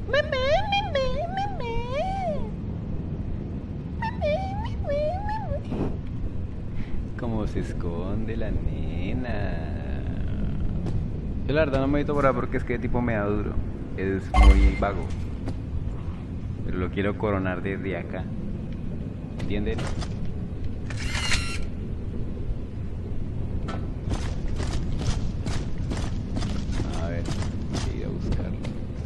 Mamá, mamá, mamá. Cómo se esconde la nena. Yo la verdad no me meto por ahí porque es que tipo me da duro. Es muy vago. Pero lo quiero coronar desde acá. ¿Entienden? A ver, hay que ir a buscarlo.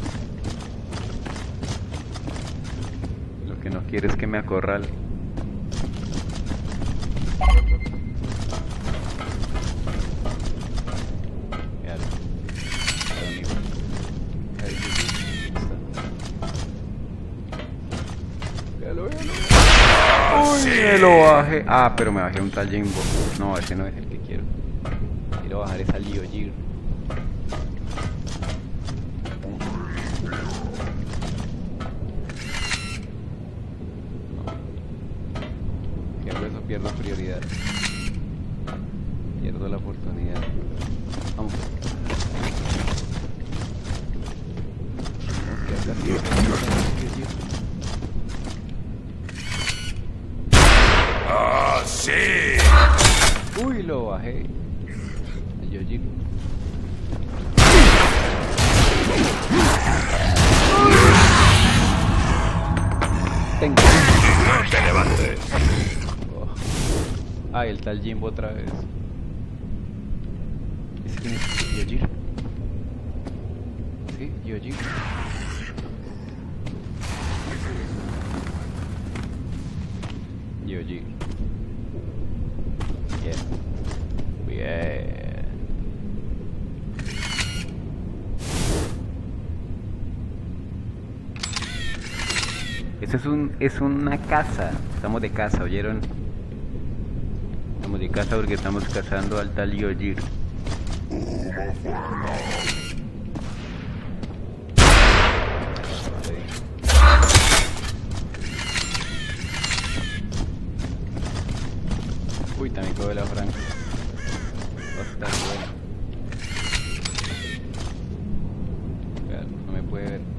Lo que no quiero es que me acorrale. Véalo. Véalo, amigo. Ahí está. Véalo, véalo. Uy, me lo bajé. Ah, pero me bajé un tal Jimbo. No, ese no es el que quiero. Quiero bajar esa Liojir. Pierdo eso, pierdo prioridad. Pierdo la oportunidad. Vamos. ¡Ah, sí! Uy, lo bajé. El Yoji. Tengo. ¡No te levantes! Oh. Ah, el tal Jimbo otra vez. ¿Ese quién es? ¿Yojir? Sí, Yojir. Yojir. Bien. Bien. Esto es una casa. Estamos de casa, ¿oyeron? Estamos de casa porque estamos cazando al tal Yojir. Uy, también coge la franca. Va a estar bueno. Claro, no me puede ver.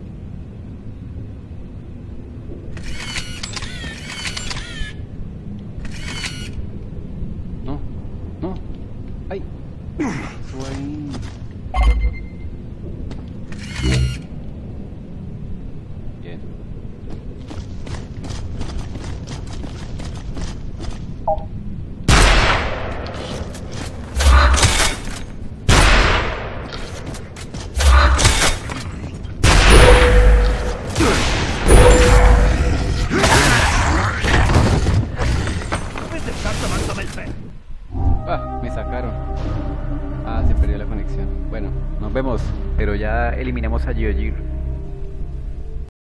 No, no. ¡Ay! Eso ahí. Bien. Ah, me sacaron. Ah, se perdió la conexión. Bueno, nos vemos. Pero ya eliminamos a Geogir.